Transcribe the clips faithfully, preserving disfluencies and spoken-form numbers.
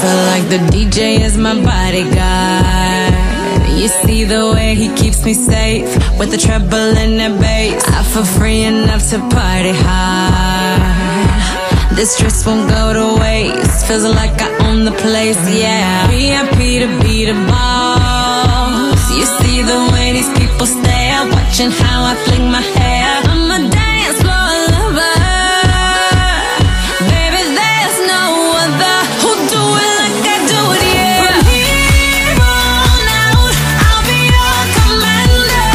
feel like the D J is my bodyguard. You see the way he keeps me safe with the treble and the bass. I feel free enough to party hard. This stress won't go to waste. Feels like I own the place, yeah. V I P to be the boss. You see the way these people stare, watching how I fling my hair. I'm a dance floor lover. Baby, there's no other who do it like I do it, yeah. From here on out, I'll be your commander.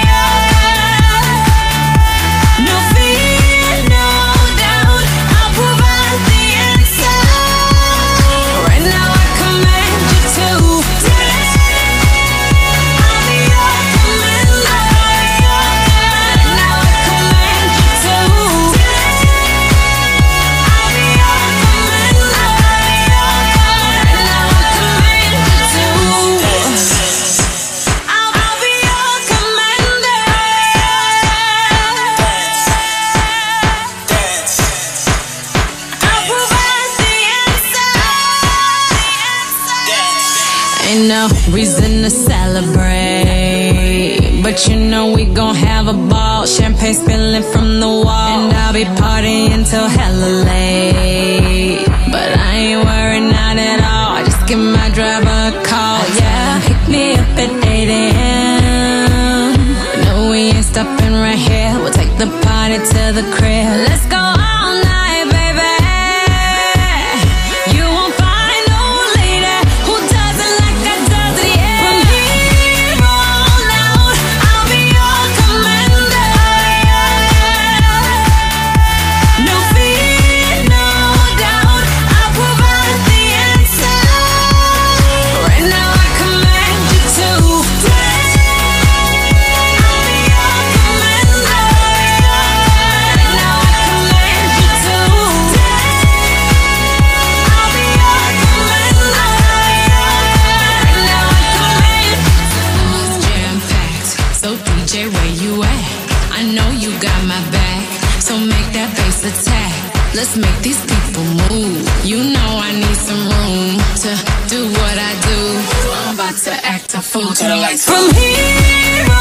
No fear, no doubt, I'll provide the answer. Right now I command you to dance. I'll be your commander. Right now I command you to dance. I'll be your commander. Right now I command you to dance. I'll, I'll be your commander. I'll provide the answer. Ain't no reason to celebrate, but you know we gon' have a ball. Champagne spilling from the wall, and I'll be partying till hella late. But I ain't worried, not at all. Just give my driver a call, yeah. Pick me up at eight A M No, we ain't stopping right here. We'll take the party to the crib. Let's go all night, baby. You won't find no lady who does it like I does it, yeah. From here on out, I'll be your commander. No fear, no doubt, I'll provide the answer. Right now I command you to dance. I'll be your commander. Right now I command you to dance. I'll be your commander. Right now I command you to. It's jam-packed, so D J, where you at? I know you got my back, so make that bass attack. Let's make these people move. You know I need some room to do what I do. I'm about to act a fool to the lights. From here